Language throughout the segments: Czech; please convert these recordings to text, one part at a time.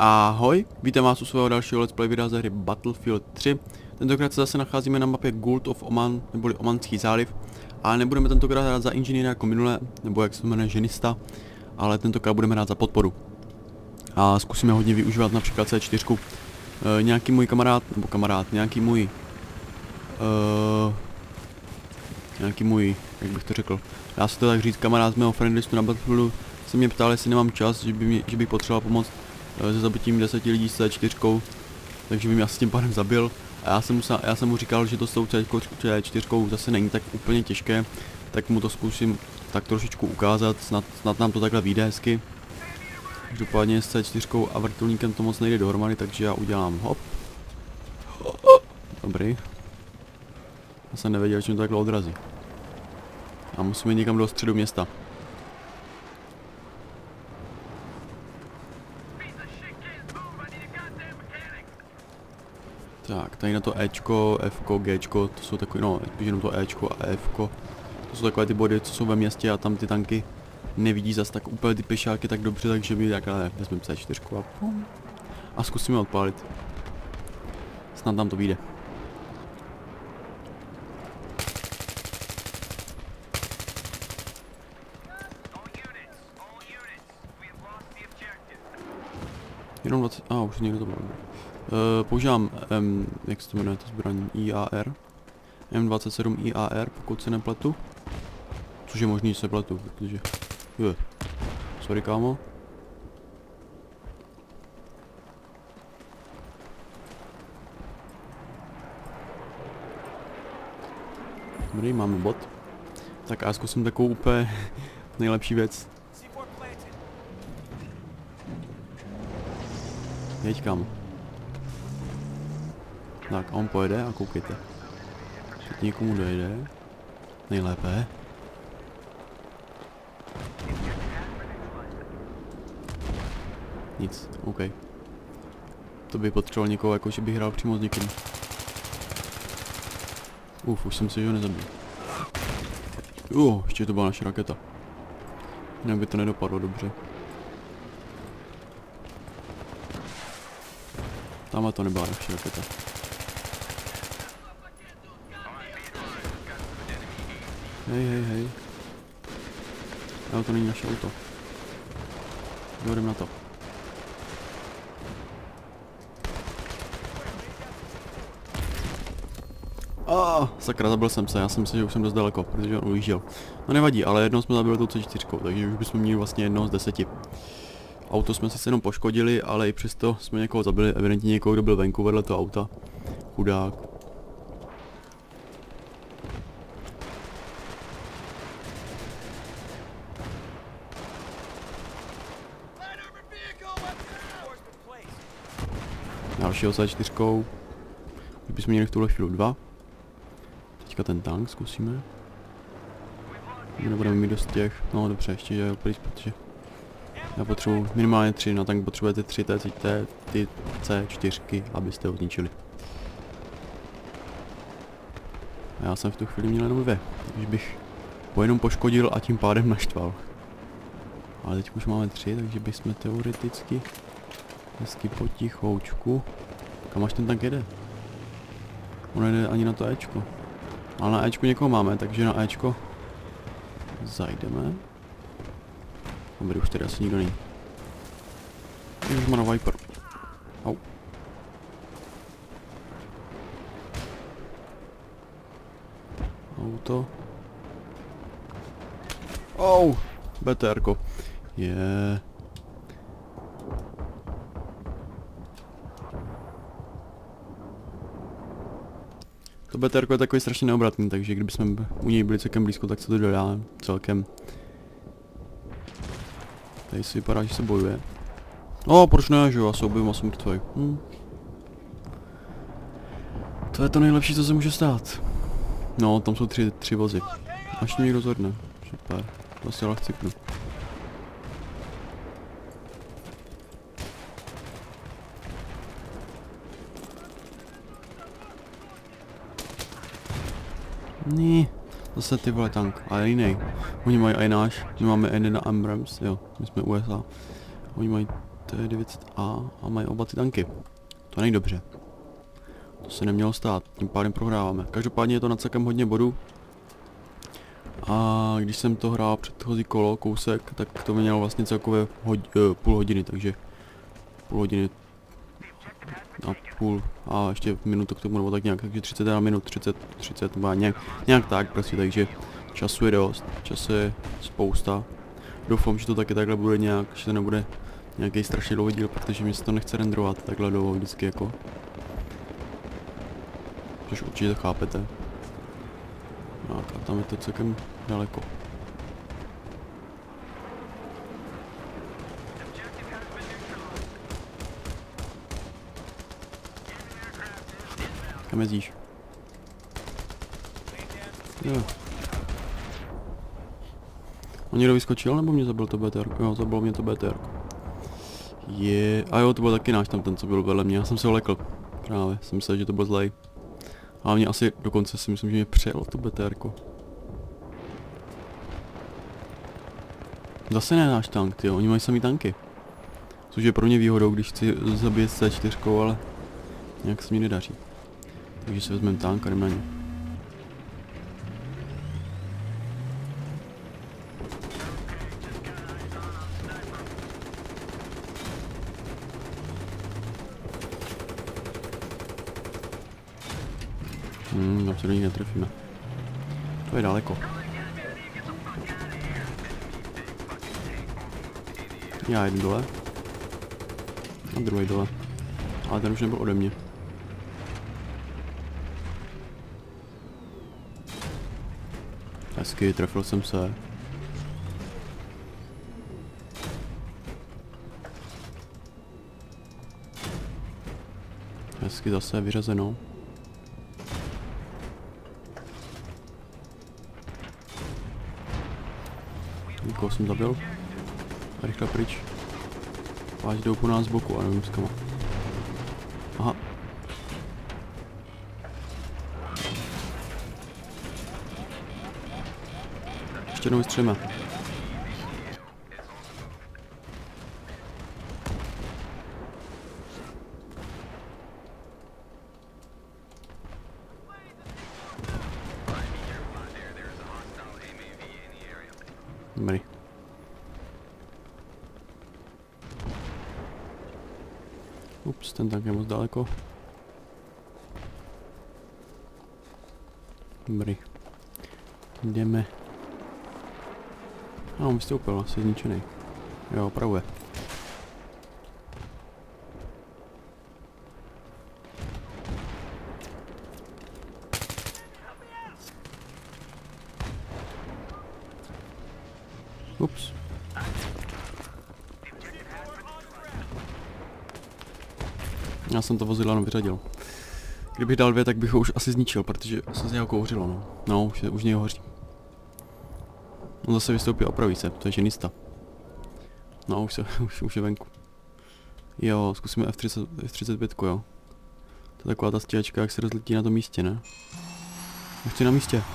Ahoj, vítám vás u svého dalšího let's play videa ze hry Battlefield 3. Tentokrát se zase nacházíme na mapě Gulf of Oman, neboli Omanský záliv. Ale nebudeme tentokrát hrát za inženýra jako minule, nebo jak se jmenuje ženista, ale tentokrát budeme hrát za podporu. A zkusíme hodně využívat například C4. Nějaký můj kamarád, nějaký můj, jak bych to řekl, dá se to tak říct, kamarád z mého friendlistu na Battlefieldu se mě ptal, jestli nemám čas, že bych potřeboval pomoct se zabitím 10 lidí s C4, takže by mě asi tím pádem zabil. A já jsem mu říkal, že to s tou C4 zase není tak úplně těžké, tak mu to zkusím tak trošičku ukázat, snad nám to takhle vyjde hezky. Každopádně s C4 a vrtulníkem to moc nejde dohromady, takže já udělám hop. Dobrý. Já jsem nevěděl, že mi to takhle odrazí. A musíme někam do středu města. Tak, tady na to Ečko, Fko, Gčko, to jsou takový, no, spíš jenom to Ečko a Fko. To jsou takové ty body, co jsou ve městě a tam ty tanky nevidí zas tak úplně ty pešáky tak dobře, takže my takhle vezmeme C4 a pum. A zkusíme odpálit. Snad tam to vyjde. Jenom 20, už někdo to bylo. Používám, jak se to jmenuje to zbraní, IAR. M27 IAR, pokud se nepletu. Což je možný, že se pletu, protože... Sorry, kámo. Dobrý, máme bod. Tak já zkusím takovou úplně nejlepší věc. Jeď, kámo. Tak, on pojede a koukejte. Teď někomu dojde. Nejlépe. Nic, OK. To by potřeboval někoho, jako že bych hrál přímo s někým. Už jsem si ho nezabil. Ještě to byla naše raketa. Jinak by to nedopadlo dobře. Tamhle to nebyla naše raketa. Hej. Jo, to není naše auto. Jdeme na to. Sakra, zabil jsem se, já jsem si, že už jsem dost daleko, protože on ujížděl. No nevadí, ale jednou jsme zabili tou C4, takže už bychom měli vlastně jednoho z 10. Auto jsme si jenom poškodili, ale i přesto jsme někoho zabili, evidentně někoho, kdo byl venku vedle toho auta. Chudák. Dalšího C4. Už bychom měli v tuhle chvíli 2. Teďka ten tank zkusíme. My nebudeme mít dost těch, no dobře, ještě je úplně, protože já potřebuji minimálně 3, na tank potřebujete 3 ty C4, abyste ho zničili. A já jsem v tu chvíli měl jenom 2, takže bych ho jenom poškodil a tím pádem naštval. Ale teď už máme 3, takže bychom teoreticky hezky potichoučku. Kam až ten tank jede? On nejde ani na to Ečko. Ale na Ečku někoho máme, takže na Ečko zajdeme. Dobrý, už tady asi nikdo není. Už má na Viper. Au. Auto. BTRko. Je. To BTRko je takový strašně neobratný, takže kdybychom u něj byli celkem blízko, tak se to dodá celkem. Tady si vypadá, že se bojuje. Proč ne, že jo, já se objevím a jsem mrtvej. To je to nejlepší, co se může stát. No, tam jsou 3 vozy. Až mě někdo zhodne. Super, to si ale chcipnu. Ní, zase ty vole tank, ale jiný. Oni mají i náš, my máme N1 Abrams, jo, my jsme USA. Oni mají to je 900A a mají oba ty tanky. To není dobře. To se nemělo stát, tím pádem prohráváme. Každopádně je to nad celkem hodně bodů. A když jsem to hrál předchozí kolo, kousek, tak to mělo vlastně celkově půl hodiny, takže půl hodiny a půl a ještě minutu k tomu nebo tak nějak, takže 30 minut, 30 nějak tak prostě, takže času je dost, času je spousta. Doufám, že to taky takhle bude nějak, že to nebude nějaký strašně dlouhý díl, protože mi se to nechce renderovat takhle dlouho vždycky jako. Což určitě to chápete. Tak a tam je to celkem daleko. Kam jezdíš? Jo. On někdo vyskočil, nebo mě zabil to BTR? Jo, zabil mě to BTR. Je. A jo, to byl taky náš tam ten, co byl vedle mě. Já jsem se ho lekl. Právě, jsem myslel, že to byl zlej. A mě asi dokonce si myslím, že mě přejelo to BTR. Zase ne náš tank, tyjo, oni mají samý tanky. Což je pro mě výhodou, když chci zabít C4, ale nějak se mi nedaří. Takže si vezmeme tank a jdeme na ně. Tam se do nich netrefíme. To je daleko. Já jdu dole. A druhý dole. Ale ten už nebyl ode mě. Hezky, trefil jsem se. Hezky zase vyřazeno. Někoho jsem zabil. A rychle pryč. Páč jdou po nás z boku, a nevím s kama. Aha. Ještě jednou vystřelíme. Dobrý. Ups, ten tank je moc daleko. Dobrý. Jdeme. A on vystoupil, asi zničený. Jo, opravuje. Ups. Já jsem to vozidlo jenom vyřadil. Kdybych dal 2, tak bych ho už asi zničil, protože se z něho kouřilo, no. No, už něj hoří. On zase vystoupí a opraví se, to je ženista. No, už je venku. Jo, zkusíme F35, jo. To je taková ta stíhačka, jak se rozletí na tom místě, ne? Už jsi na místě.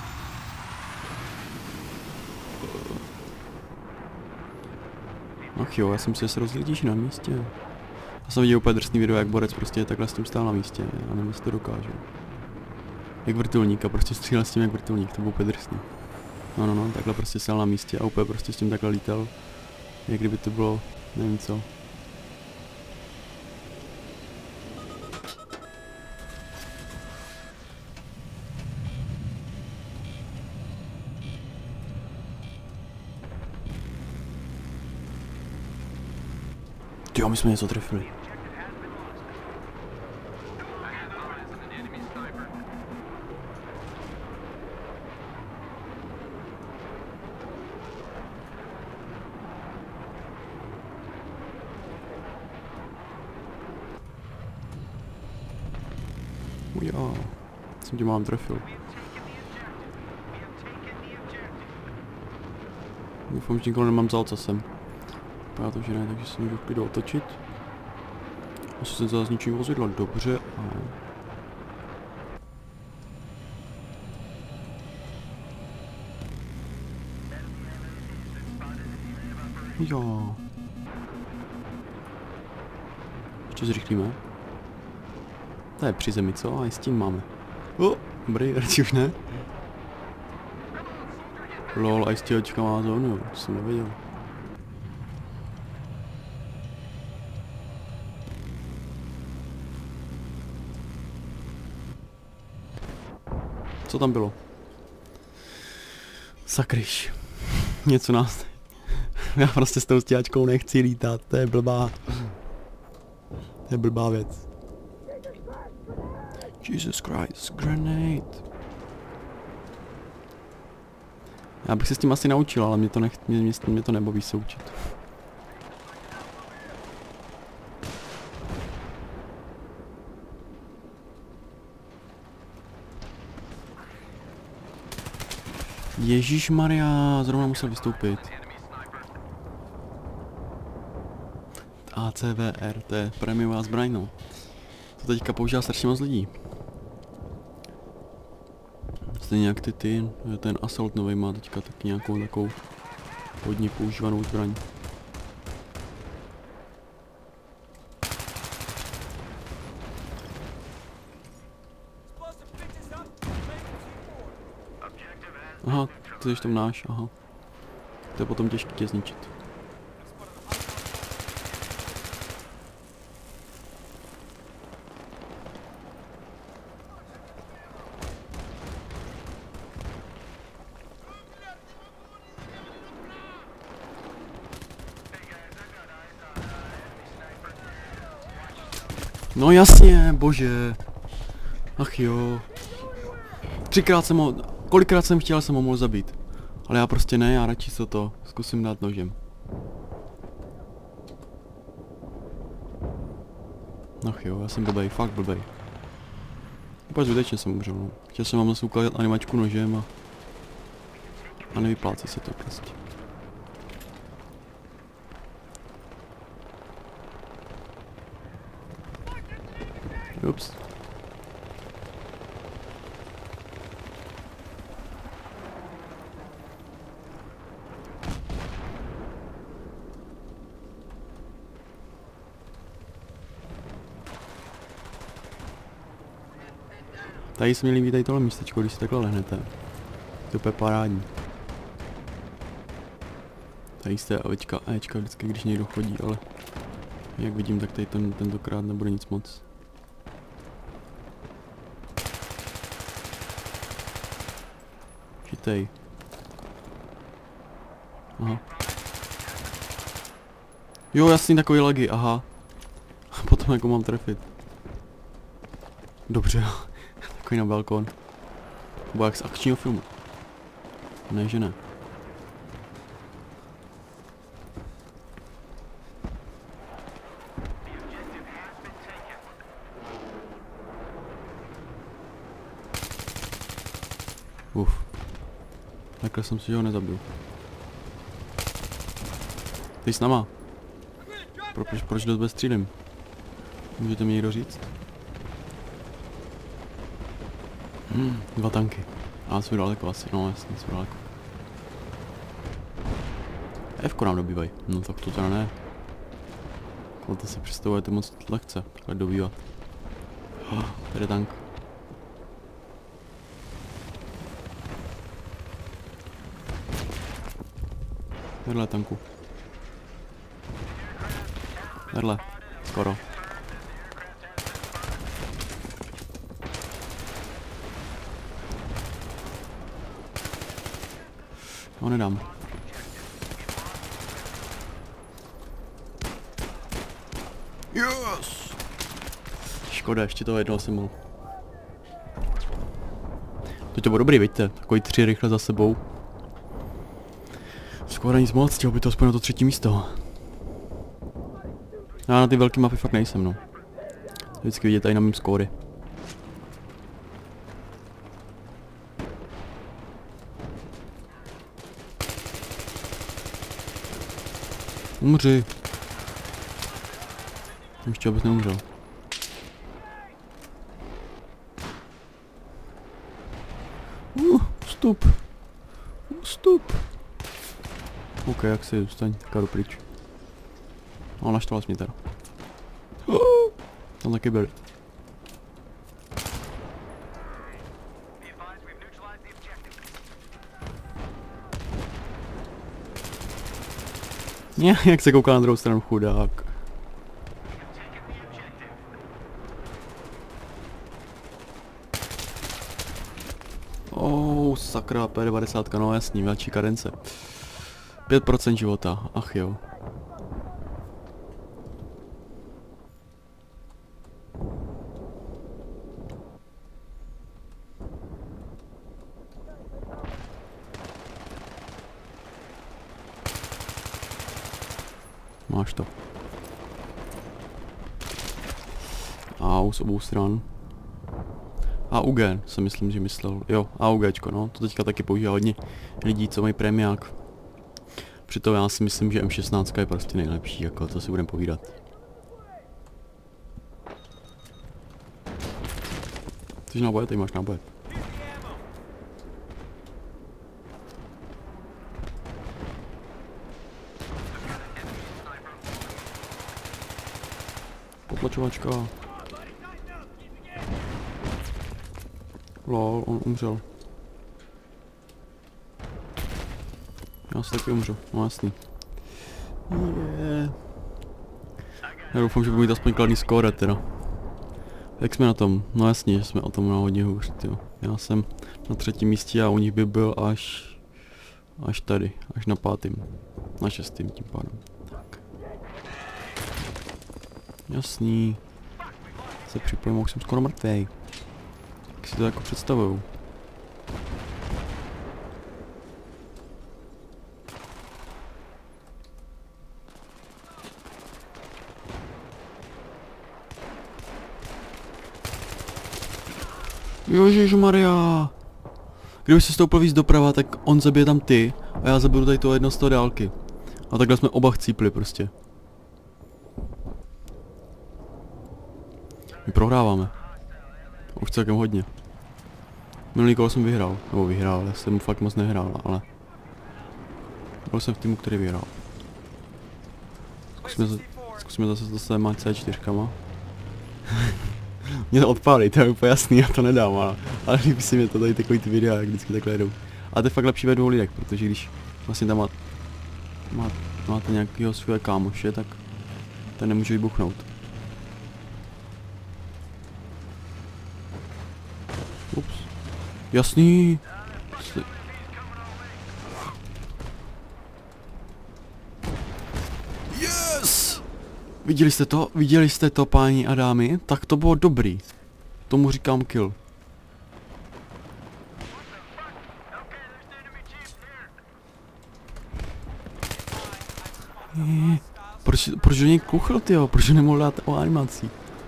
Ach jo, já jsem si, že se rozletíš na místě. Já jsem viděl úplně drsný video, jak borec prostě takhle s tím stál na místě. Já nevím, jestli to dokážu. Jak vrtulník a prostě střílel s tím jak vrtulník, to bylo úplně drsný. No, takhle prostě stál na místě a úplně prostě s tím takhle lítal. Jak kdyby to bylo, nevím co. Jo, my jsme něco trefili. Jo, jsem tě mám trefil. Doufám, že nikoho nemám za ocasem. Já to, že ne, takže se můžu v klidu otočit. Asi jsem zase zničím vozidlo, dobře. A... jo. Ještě zrychlíme. To je při zemi, co? A i s tím máme. Dobrý, radši už ne. Lol, a i stíhačka má zónu, to jsem nevěděl. Co tam bylo? Sakryš. Něco nás... Já prostě s tou stíhačkou nechci lítat, to je blbá. To je blbá věc. Jesus Christ, grenade. Já bych se s tím asi naučil, ale mě to nebaví se učit. Ježišmarja, zrovna musel vystoupit. ACVR, to je prémiová zbraň, no. To teďka používá strašně moc lidí. Stejně jak ten Assault nový má teďka tak nějakou takovou hodně používanou zbraň. Aha, ty jsi tam náš, aha. To je potom těžké tě zničit. No jasně, bože. Ach jo. Kolikrát jsem chtěl, jsem ho mohl zabít. Ale já prostě ne, já radši se to zkusím dát nožem. Ach jo, já jsem blbej, fakt blbej. Úplně zbytečně jsem umřel, no. Chtěl jsem vám zase ukázat animačku nožem a nevyplácí se to prostě. Ups. Tady se mi líbí tady tohle místečko, když si takhle lehnete. To je úplně parádní. Tady jste Ečka vždycky, když někdo chodí, ale jak vidím, tak tady tentokrát nebude nic moc. Chytej. Aha. Jo, jasný, takový lagy, aha. A potom jako mám trefit. Dobře, takový na balkon. Nebo jak z akčního filmu. Ne, že ne. Takhle jsem si ho nezabil. Ty s náma. Proč do tebe střílím? Můžete mi někdo říct? Dva tanky. A jsou daleko asi, no jasně, jsou daleko. F-ko nám dobývají. No tak to teda ne. Ale to si představujete moc lehce, takhle dobývat. Tady je tank. Vedle tanku. Vedle. Skoro. Ho nedám. Yes! Škoda, ještě toho jednoho jsem mohl. To bylo dobrý, vidíte? Takový 3 rychle za sebou. Skoro nic moc, chtěl by to aspoň na to 3. místo. Já na ty velké mapy fakt nejsem, no. Vždycky vidět tady na mým skóry. Umři. Ještě abys neumřel. Vstup. Vstup. OK, jak si zůstaň, karu pryč. No, naštval jsi mě teda. Tam taky byli. Jak se kouká na druhou stranu, chudák. Sakra, P90, no jasný, velčí kadence. 5% života, ach jo. Máš to. Au, z obou stran. AUG, se myslím, že myslel. Jo, AUGčko, no. To teďka taky používá hodně lidí, co mají prémiák. Přitom já si myslím, že M16 je prostě nejlepší, jako to si budeme povídat. Chceš náboje? Tady máš náboje. Potlačovačka. Lol, on umřel. Já se taky umřu, no jasný. Já doufám, že budu mít aspoň kladný skóre teda. Jak jsme na tom? No jasně, že jsme o tom na hodně hůř, tyjo. Já jsem na 3. místě a u nich by byl až tady, až na 5. Na 6. tím pádem. Tak. Jasný. Se připojím, už jsem skoro mrtvej. Jak si to jako představuju? Ježišmarja. Kdyby se stoupil víc doprava, tak on zabije tam ty a já zabiju tady to jedno z toho dálky. A takhle jsme oba chcípli prostě. My prohráváme. Už celkem hodně. Minulý kolo jsem vyhrál, nebo vyhrál, já jsem fakt moc nehrál, ale byl jsem v týmu, který vyhrál. Zkusíme zase to se mát C4. Mě to odpálí, to je úplně jasný, já to nedám, ale líbí si mě to tady takový ty videa, jak vždycky takhle jedou. Ale to je fakt lepší ve 2 lidech, protože když vlastně tam máte nějakého svého kámoše, tak ten nemůže vybuchnout. Ups. Jasný. Yes! Viděli jste to? Viděli jste to, páni a dámy? Tak to bylo dobrý. Tomu říkám kill. Proč do něj kuchl, tyjo? Proč nemohl dát o animací?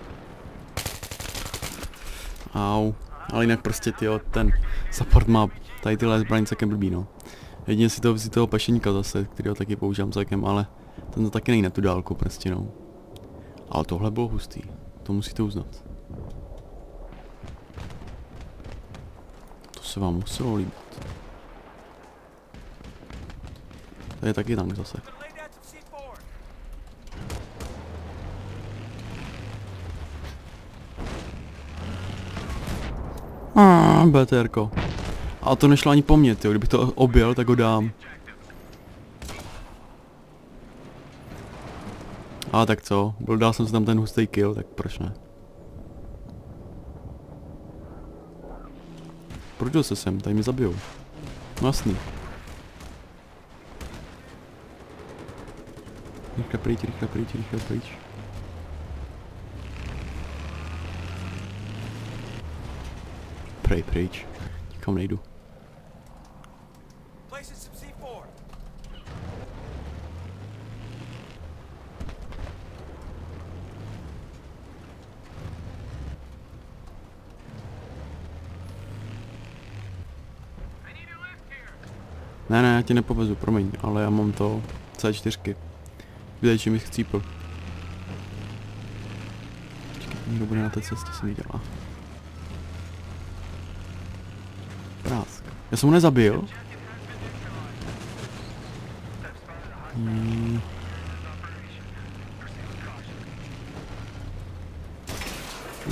Au. Ale jinak prostě, tyjo, ten support má tady tyhle zbraně celkem blbý, no. Jedině si to vzít toho pašeníka zase, kterýho taky používám celkem, ale ten to taky není na tu dálku prostě, no. Ale tohle bylo hustý, to musíte uznat. To se vám muselo líbit. Tady je taky tank zase. BTRko. A to nešlo ani po mně, tyjo. Kdybych to objel, tak ho dám. A tak co? Dal jsem si tam ten hustý kill, tak proč ne? Proč jdu se sem? Tady mě zabijou. No jasný. Rychle pryč, rychle pryč, rychle pryč. Pryč. Nikam nejdu. Ne, já tě nepovezu, promiň, ale já mám to C4. Vidíte, čím bych chcípl. Počkej, někdo bude na té cestě, jsem viděla. Prásk. Já jsem ho nezabil.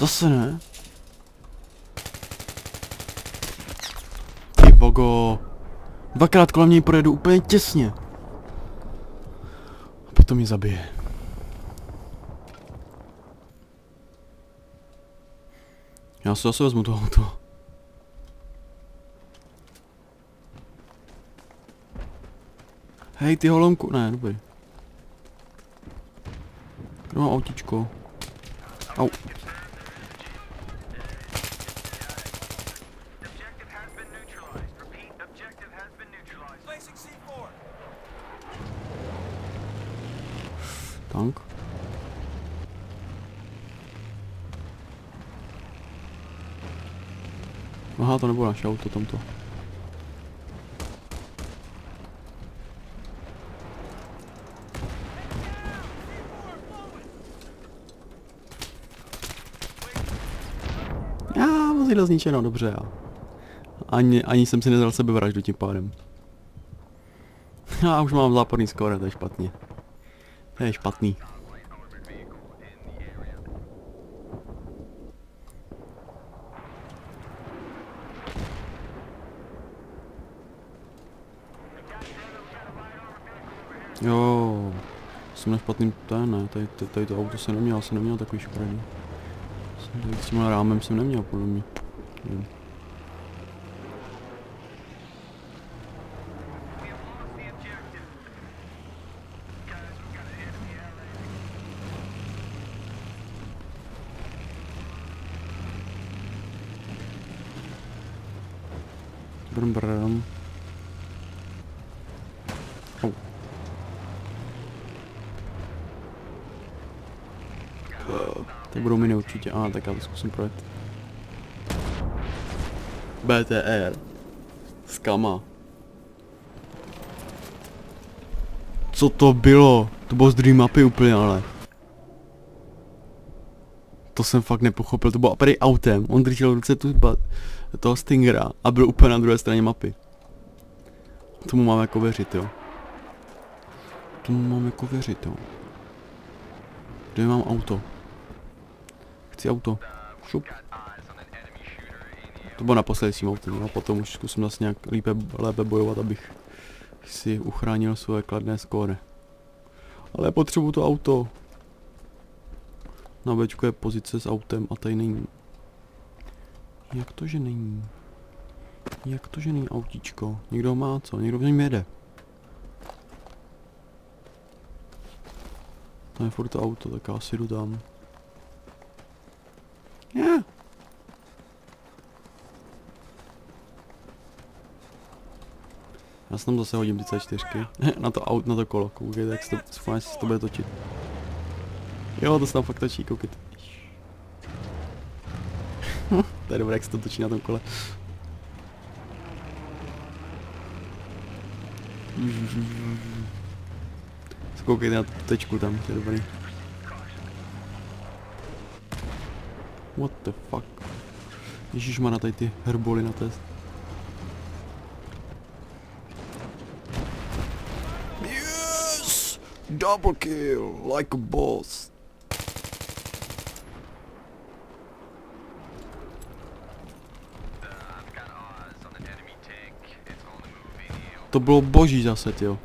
Zase ne. Ty bogo. Dvakrát kolem něj projedu úplně těsně. A potom ji zabije. Já si zase vezmu to auto. Hej, ty holomku. Ne, dobrý. Kdo má autíčko? Au. Tank. Aha, to nebylo naše auto tamto. Já, vozidlo zničeno, dobře já. Ani jsem si nedal sebevraždu tím pádem. Já už mám záporný skóre, to je špatně. To je špatný. Jo, jsem na špatným, ne, tady to auto jsem neměl takový špatný. S tímhle rámem jsem neměl, podle mě. Brum. Oh. Tak budou miny určitě. Tak já to zkusím projet. BTR. Skama. Co to bylo? To bylo z druhé mapy úplně, ale. To jsem fakt nepochopil, to bylo prý autem, on držel v ruce toho Stingera a byl úplně na druhé straně mapy. Tomu mám jako věřit, jo. Kde mám auto? Chci auto. Šup. To bylo naposledy s tím autem, a potom už zkusím zase nějak lépe bojovat, abych si uchránil svoje kladné skóre. Ale potřebuju to auto. Na Bčku je pozice s autem a tady není. Jak to, že není? Jak to, že není autíčko? Někdo má co? Někdo v něm jede. To je furt to auto, tak já si jdu tam. Yeah. Já si tam zase hodím ty C4. na to kolo, koukejte, jak se to bude točit. Jo, to se tam fakt točí, koukejte. To je dobré, jak se to točí na tom kole. Koukejte na tu tečku tam, to je dobrý. What the fuck? Ježišmana, tady ty herboly na test. Yes! Double kill, like a boss. To bylo boží zase, tyjo.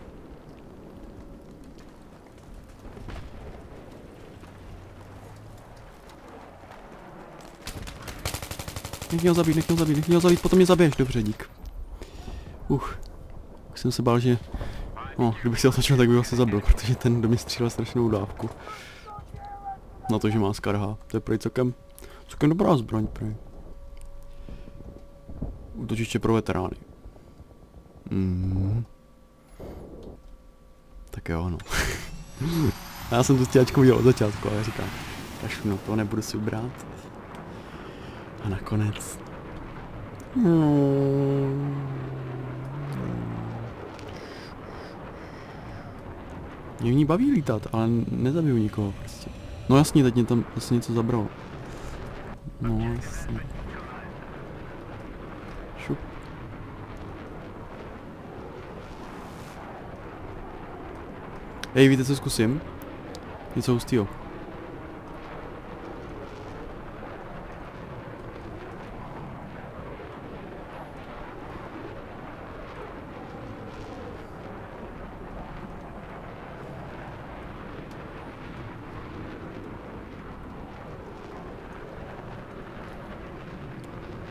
Nech mě ho zabít, potom mě zabiješ, dobře, dík. Už jsem se bál, že... No, kdybych se otočil, tak bych ho se zabil, protože ten do mě střílel strašnou dávku. Na to, že má skarha, to je prej celkem dobrá zbraň, prej. Útočiště pro veterány. Tak jo, no. Já jsem tu stíhačku udělal od začátku, ale říkám, až no to nebudu si brát. A nakonec... Mě v ní baví lítat, ale nezabiju nikoho prostě. No jasně, teď mě tam zase něco zabralo. No jasně. Šup. Hej, víte co zkusím? Něco hustýho.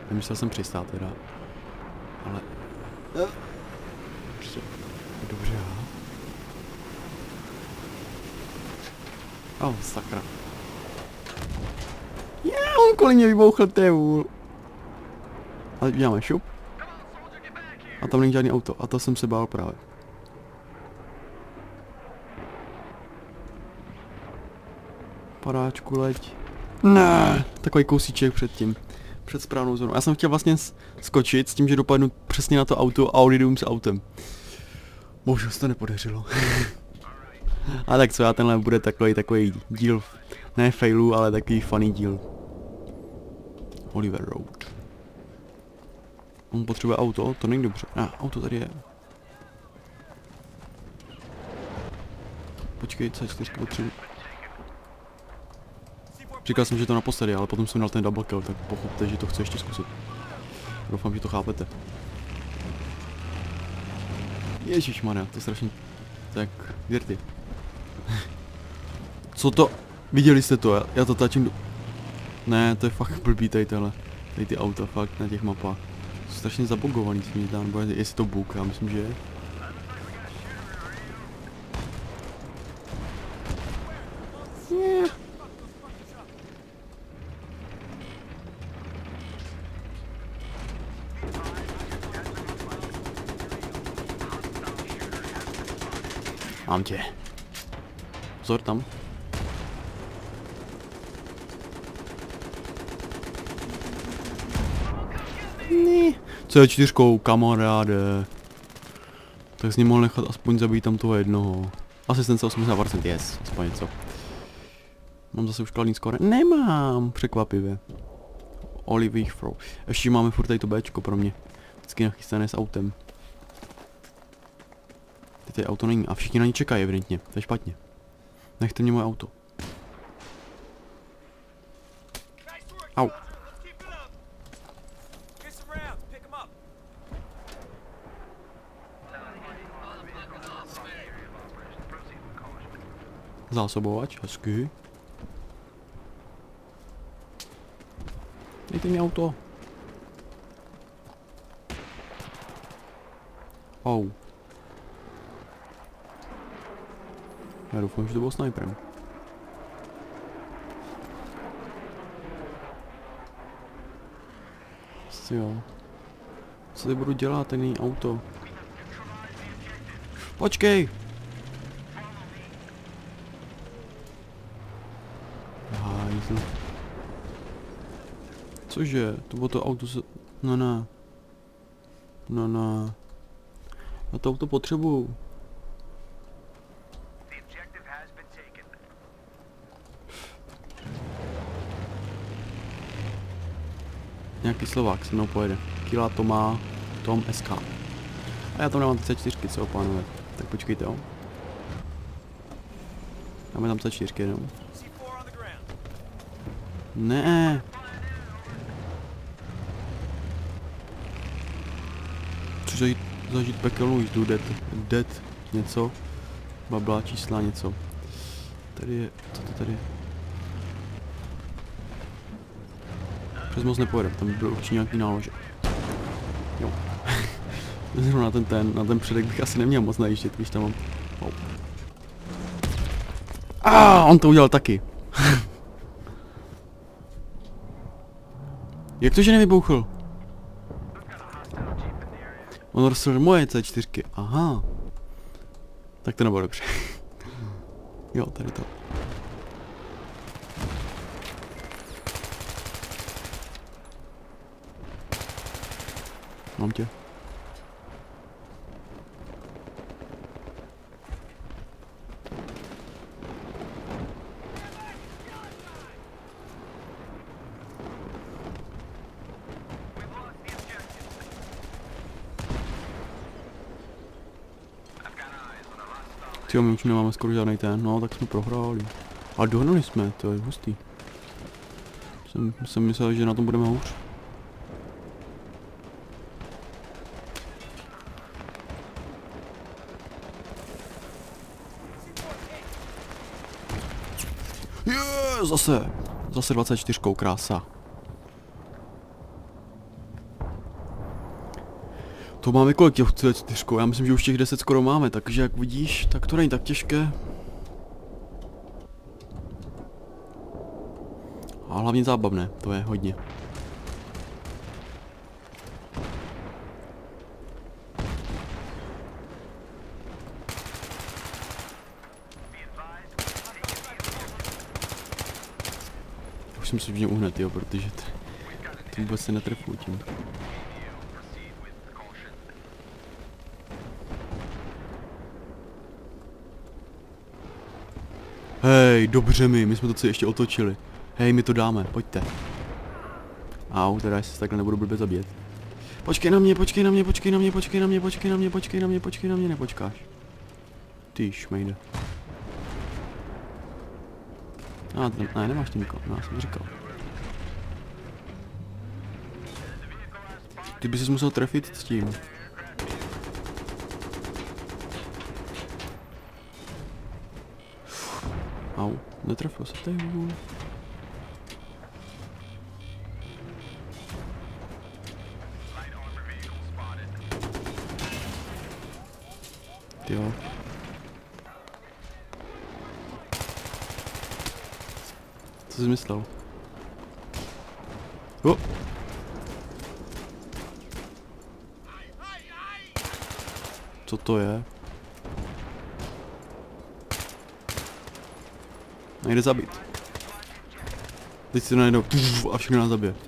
Nemyslel jsem přistát teda. Ale... Dobře, aha. Sakra. On kolem mě vybouchl, té vůl. Ale děláme šup. A tam není žádný auto. A to jsem se bál právě. Padáčku, leď. Ne, takový kousíček před tím. Před správnou zónou. Já jsem chtěl vlastně skočit s tím, že dopadnu přesně na to auto a odjedu s autem. Bohužel se to nepodařilo. A tak co, já tenhle bude takový díl. Ne failů, ale takový funny díl. Oliver Road. On potřebuje auto, to není dobře. Auto tady je. Počkej, C4 potřebuji. Říkal jsem, že to naposledy, ale potom jsem dal ten double kill, tak pochopte, že to chci ještě zkusit. Doufám, že to chápete. Ježišmarja, to je strašně... Tak, dirty. Co to? Viděli jste to? Já to tačím do... Ne, to je fakt blbý tady ty auta fakt na těch mapách. Jsou strašně zabugovaný, si mi zdá, nebo jestli to bug, já myslím, že je. Mám tě. Pozor tam. Ne. Co je 4, kamaráde. Tak jsi mohl nechat aspoň zabít tam toho jednoho. Asistence 80%, yes, aspoň něco. Mám zase už kladný skóre? Nemám, překvapivě. Oliver Throw. Ještě máme furt tady to Bčko pro mě. Vždycky nachystané s autem. Tady auto není a všichni na ní čekají evidentně, to je špatně. Nechte mě moje auto. Au. Zásobovač, hezky. Dejte mi auto. Au. Já doufám, že to byl sniperem. Asi jo. Co tady budu dělat, ten její auto? Počkej! Hájzl. Cože? To bylo to auto se... No ne. No ne. Já to auto potřebuju. Nějaký Slovák se mnou pojede. Kila to má Tom SK. A já tam nemám C4, co pánové. Tak počkejte, jo. Dáme tam C4 jenom. Ne. Což zažít pekelnou jízdu, dead, něco. Babla, čísla, něco. Tady je, co to tady je? Přes moc nepojedem, tam by byl určitě nějaký nálože. Jo. Zrovna na ten předek bych asi neměl moc najíždět, když tam mám... Oh. On to udělal taky. Jak to, že nevybouchl? On rozsil moje C4. Aha. Tak to nebylo dobře. Jo, tady to. Mám tě. Tyjo, my už nemáme skoro žádnej ten, no tak jsme prohráli. Ale dohnali jsme, to je hustý. Jsem myslel, že na tom budeme hůř. Zase 24, krása. To máme kolik těch C4? Já myslím, že už těch 10 skoro máme, takže jak vidíš, tak to není tak těžké. A hlavně zábavné, to je hodně. Už jsem se v něm uhnet, jo, protože to vůbec se netrefuje tím. Hej, dobře my jsme to celé ještě otočili. Hej, my to dáme, pojďte. Au, teda se takhle nebudu blbě zabíjet. Počkej na mě, počkej na mě, počkej na mě, počkej na mě, počkej na mě, počkej na mě, počkej na mě, nepočkáš. Ty šmejde. Ne, nemáš tím nikoho, já jsem říkal. Ty bys musel trefit s tím. Au, netrefil se tady vůbec. Jo. Co jsi myslel? Co to je? Nejde zabít. Teď si to najednou a všechno nás zabije.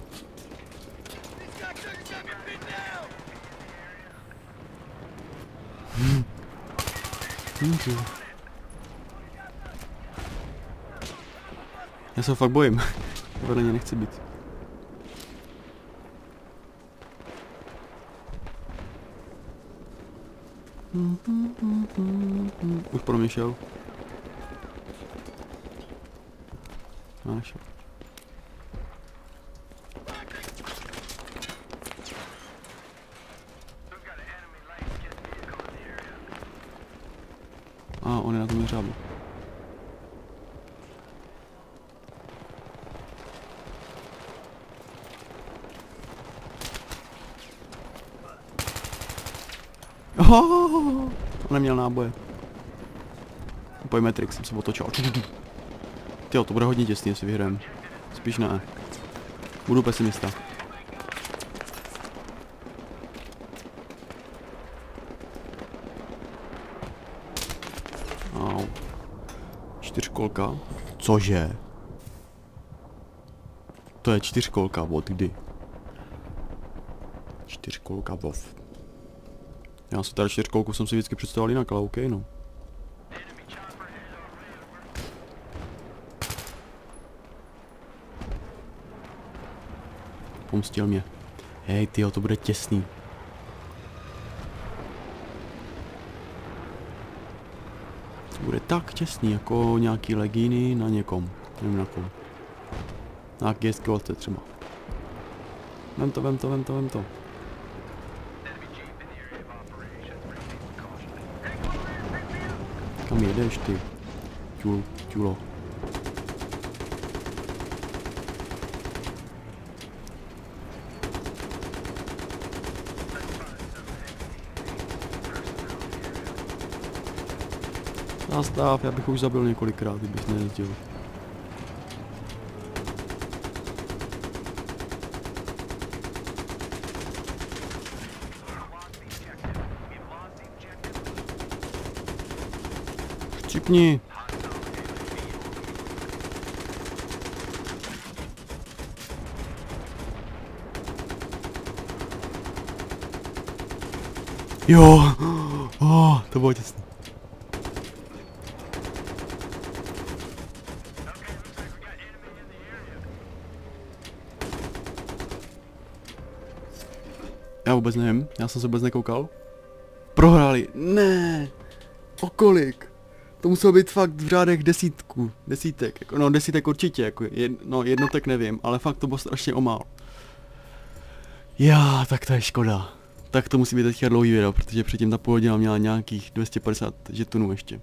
Já se ho fakt bojím. Vedle něj nechci být. Už pro mě šel. A nešel. A on je na tom jeřábu. On neměl náboje. Pojďme trik, jsem se otočil. Tyjo, to bude hodně těsný, jestli vyhrajeme. Spíš ne. Budu pesimista. Au. 4kolka. Cože? To je 4kolka, od kdy? 4kolka vov. Já si tady 4kolku jsem si vždycky představoval jinak, ale OK, no. Pomstil mě. Hej, tyjo, to bude těsný. To bude tak těsný, jako nějaký legíny na někom. Nevím na kom. Na GSK třeba. Vem to, vem to, vem to, vem to. Kam jedeš ty? Čulo. Nastav, já bych už zabil několikrát, kdybych nejezdil. Ščipni. Jo, to bylo těsné. Já vůbec nevím, já jsem se vůbec nekoukal. Prohráli, ne, o kolik? To muselo být fakt v řádech desítek, jako, no desítek určitě, jako no jednotek nevím, ale fakt to bylo strašně omál. Já, tak to je škoda. Tak to musí být teďka dlouhý video, protože předtím ta půl hodina měla nějakých 250 žetonů ještě.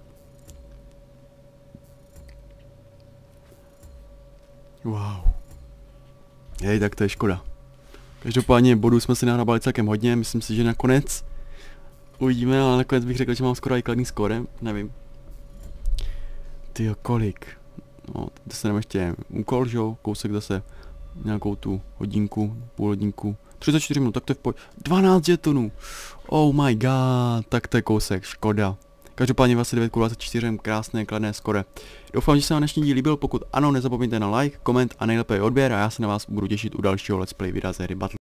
Wow. Hej, tak to je škoda. Každopádně bodů jsme si nahrabali celkem hodně, myslím si, že nakonec uvidíme, ale nakonec bych řekl, že mám skoro i kladný skóre, nevím. Tyjo, kolik? No, to se jdeme ještě úkol, že jo, kousek zase nějakou tu hodinku, půl hodinku, 34 minut, tak to je v pojď. 12 žetonů, oh my god, tak to je kousek, škoda. Každopádně 29,24, krásné, kladné skore. Doufám, že se vám dnešní díl líbil, pokud ano, nezapomeňte na like, koment a nejlépe odběr a já se na vás budu těšit u dalšího let's play videa z hry Battle.